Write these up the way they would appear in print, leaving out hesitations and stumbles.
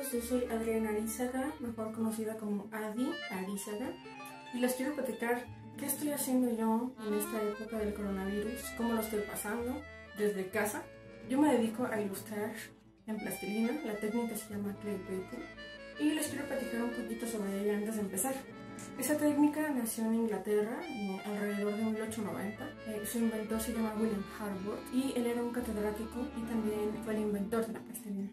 todos, yo soy Adriana Arizaga, mejor conocida como Adi Arizaga, y les quiero platicar qué estoy haciendo yo en esta época del coronavirus, cómo lo estoy pasando desde casa. Yo me dedico a ilustrar en plastilina, la técnica se llama clay painting, y les quiero platicar un poquito sobre ella antes de empezar. Esa técnica nació en Inglaterra alrededor de 1890. Su inventor se llama William Harwood y él era un catedrático y también fue el inventor de la plastilina.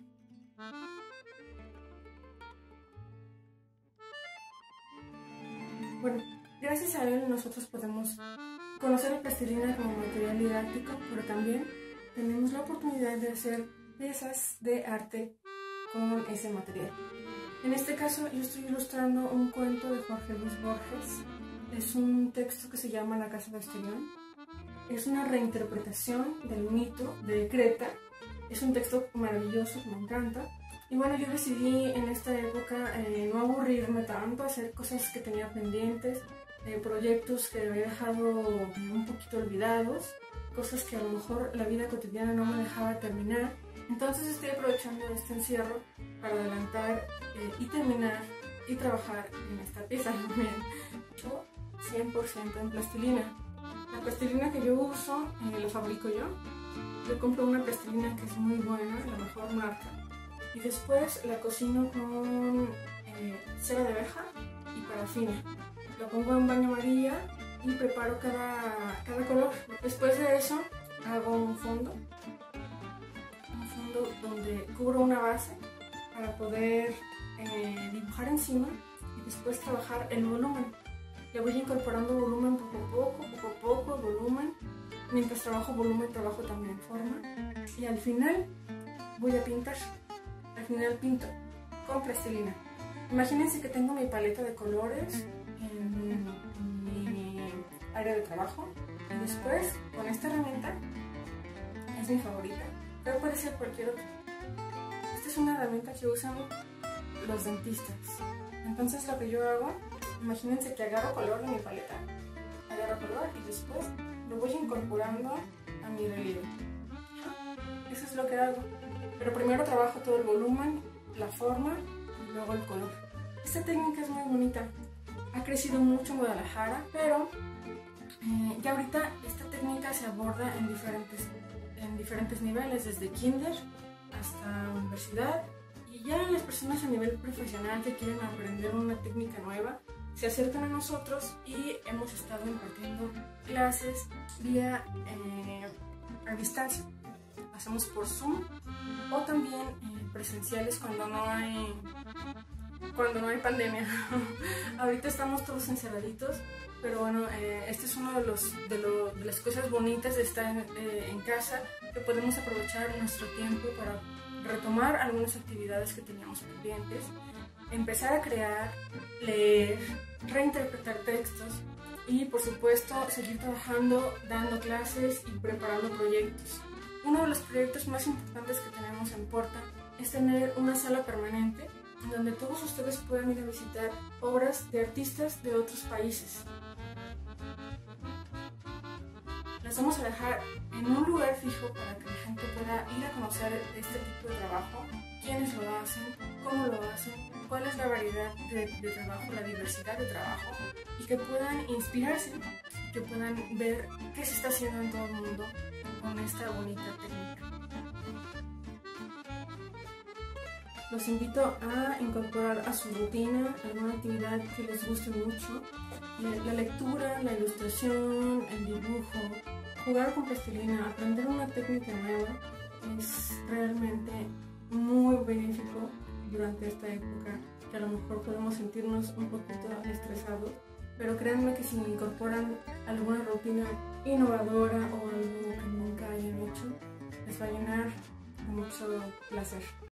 Bueno, gracias a él nosotros podemos conocer la plastilina como material didáctico, pero también tenemos la oportunidad de hacer piezas de arte con ese material. En este caso yo estoy ilustrando un cuento de Jorge Luis Borges. Es un texto que se llama La casa de Asterión. Es una reinterpretación del mito de Creta. Es un texto maravilloso, me encanta. Y bueno, yo decidí en esta época no aburrirme tanto, hacer cosas que tenía pendientes, proyectos que había dejado un poquito olvidados, cosas que a lo mejor la vida cotidiana no me dejaba terminar. Entonces estoy aprovechando este encierro para adelantar y terminar y trabajar en esta pieza. Yo 100% en plastilina. La plastilina que yo uso la fabrico yo. Yo compro una plastilina que es muy buena, la mejor marca. Y después la cocino con cera de abeja y parafina. La pongo en baño María y preparo cada color. Después de eso hago un fondo donde cubro una base para poder dibujar encima y después trabajar el volumen. Le voy incorporando volumen poco a poco, volumen. Mientras trabajo volumen, trabajo también forma. Y al final voy a pintar. Al final pinto con plastilina. Imagínense que tengo mi paleta de colores en mi área de trabajo. Y después, con esta herramienta, es mi favorita. Pero puede ser cualquier otra. Esta es una herramienta que usan los dentistas. Entonces lo que yo hago, imagínense que agarro color de mi paleta, agarro color y después lo voy incorporando a mi relieve. Eso es lo que hago. Pero primero trabajo todo el volumen, la forma y luego el color. Esta técnica es muy bonita. Ha crecido mucho en Guadalajara, pero ya ahorita esta técnica se aborda en diferentes niveles, desde kinder hasta universidad, y ya las personas a nivel profesional que quieren aprender una técnica nueva se acercan a nosotros y hemos estado impartiendo clases vía a distancia. Hacemos por Zoom o también presenciales cuando no hay pandemia. Ahorita estamos todos encerraditos, pero bueno, este es uno de las cosas bonitas de estar en casa, que podemos aprovechar nuestro tiempo para retomar algunas actividades que teníamos pendientes, empezar a crear, leer, reinterpretar textos y por supuesto seguir trabajando, dando clases y preparando proyectos. Uno de los proyectos más importantes que tenemos en Porta es tener una sala permanente donde todos ustedes puedan ir a visitar obras de artistas de otros países. Las vamos a dejar en un lugar fijo para que la gente pueda ir a conocer este tipo de trabajo, quiénes lo hacen, cómo lo hacen, cuál es la variedad de trabajo, la diversidad de trabajo, y que puedan inspirarse, que puedan ver qué se está haciendo en todo el mundo con esta bonita técnica. Los invito a incorporar a su rutina alguna actividad que les guste mucho. La lectura, la ilustración, el dibujo, jugar con plastilina, aprender una técnica nueva es realmente muy benéfico durante esta época, que a lo mejor podemos sentirnos un poquito estresados, pero créanme que si incorporan alguna rutina innovadora o algo que nunca hayan hecho, les va a llenar de mucho placer.